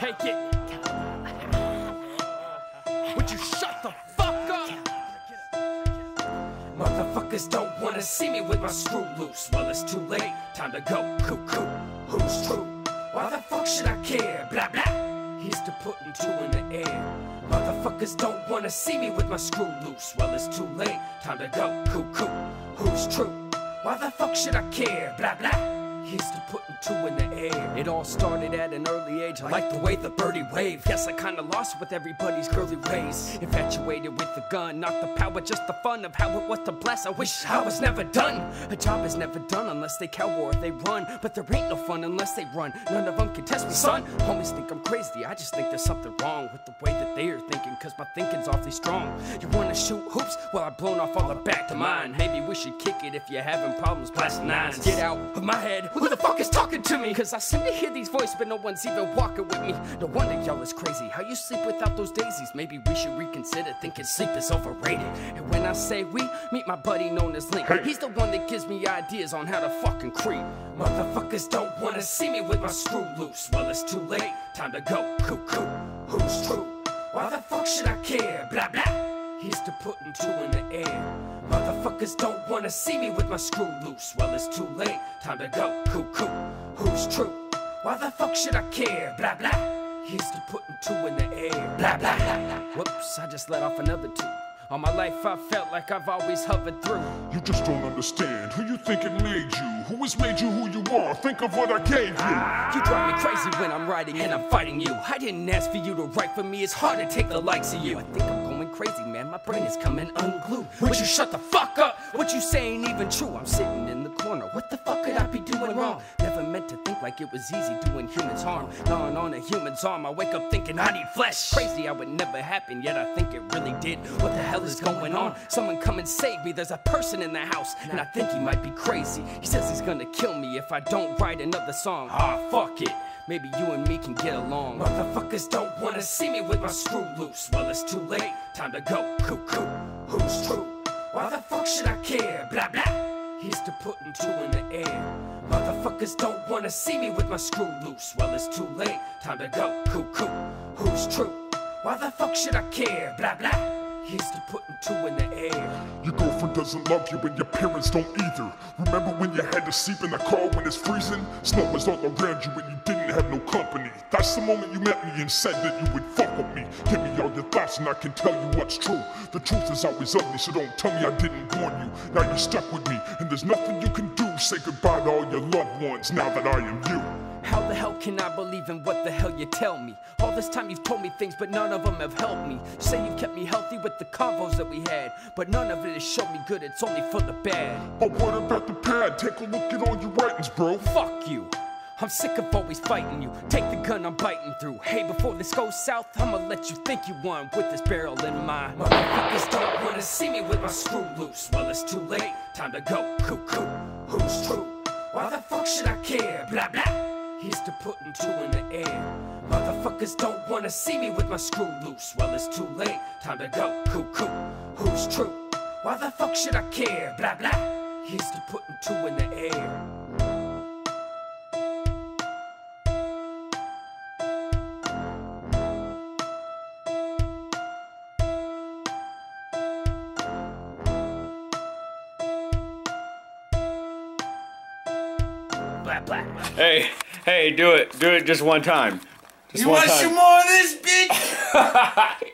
Take it. Would you shut the fuck up? Motherfuckers don't wanna see me with my screw loose. Well, it's too late, time to go cuckoo. Who's true? Why the fuck should I care? Blah blah. Here's to putting two in the air. Motherfuckers don't wanna see me with my screw loose. Well, it's too late, time to go cuckoo. Who's true? Why the fuck should I care? Blah blah. Here's to putting two in the air. It all started at an early age. I like the way the birdie waved. Guess I kinda lost with everybody's girly ways. Infatuated with the gun, not the power, just the fun of how it was to bless. I wish I was never done. A job is never done unless they cower or they run. But there ain't no fun unless they run. None of them can test me, son. Homies think I'm crazy. I just think there's something wrong with the way that they are thinking, cause my thinking's awfully strong. You wanna shoot hoops? Well, I've blown off all the back to mine. Maybe we should kick it if you're having problems blasting nines. Get out of my head. Who the fuck is talking to me? Cause I seem to hear these voices, but no one's even walking with me. No wonder y'all is crazy. How you sleep without those daisies? Maybe we should reconsider thinking sleep is overrated. And when I say we, meet my buddy known as Link. He's the one that gives me ideas on how to fucking creep. Motherfuckers don't wanna see me with my screw loose. Well, it's too late, time to go cuckoo. Who's true? Why the fuck should I care? Blah blah. Here's to putting two in the air. Motherfuckers don't wanna see me with my screw loose. Well, it's too late, time to go cuckoo. Who's true? Why the fuck should I care? Blah blah. Here's to putting two in the air. Blah blah blah blah. Whoops, I just let off another two. All my life I felt like I've always hovered through. You just don't understand who you think it made you. Who has made you who you are? Think of what I gave you. You drive me crazy when I'm writing and I'm fighting you. I didn't ask for you to write for me. It's hard to take the likes of you. I think I'm going crazy, man. My brain is coming unglued. Would you shut the fuck up? What you say ain't even true. I'm sitting in the corner. What the fuck could I be doing wrong? Never meant to think like it was easy doing humans harm. Gnawing on a human's arm. I wake up thinking I need flesh. Crazy how it never happened, yet I think it really did. What the hell is going on? Someone come and save me. There's a person in the house, and I think he might be crazy. He says he's gonna kill me if I don't write another song. Ah, fuck it. Maybe you and me can get along. Motherfuckers don't wanna see me with my screw loose. Well, it's too late, time to go cuckoo. Who's true? Why the fuck should I care? Blah blah. Here's to putting two in the air. Motherfuckers don't wanna see me with my screw loose. Well, it's too late, time to go cuckoo. Who's true? Why the fuck should I care? Blah blah. Here's to putting two in the air. Your girlfriend doesn't love you and your parents don't either. Remember when you had to sleep in the car when it's freezing? Snow was all around you and you didn't have no company. That's the moment you met me and said that you would fuck with me. Give me all your thoughts and I can tell you what's true. The truth is always ugly, so don't tell me I didn't warn you. Now you're stuck with me and there's nothing you can do. Say goodbye to all your loved ones now that I am you. How the hell can I believe in what the hell you tell me? All this time you've told me things, but none of them have helped me. You say you've kept me healthy with the convos that we had, but none of it has shown me good, it's only for the bad. But what about the pad? Take a look at all your writings, bro. Fuck you. I'm sick of always fighting you. Take the gun, I'm biting through. Hey, before this goes south, I'ma let you think you won with this barrel in mind. Motherfuckers don't wanna see me with my screw loose. Well, it's too late, time to go cuckoo. Who's true? Why the fuck should I care? Blah blah. Here's to putting two in the air. Motherfuckers don't wanna see me with my screw loose. Well, it's too late, time to go cuckoo. Who's true? Why the fuck should I care? Blah blah. Here's to putting two in the air. Blah blah. Hey, do it just one time. You want some more of this, bitch?